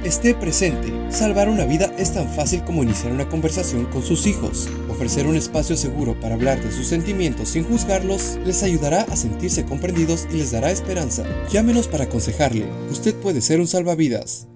Esté presente. Salvar una vida es tan fácil como iniciar una conversación con sus hijos. Ofrecer un espacio seguro para hablar de sus sentimientos sin juzgarlos les ayudará a sentirse comprendidos y les dará esperanza. Llámenos para aconsejarle. Usted puede ser un salvavidas.